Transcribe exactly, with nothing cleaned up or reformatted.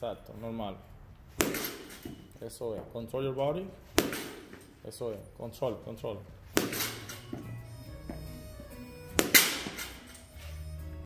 exacto, normal. Eso es. Control your body. Eso es. Control, control.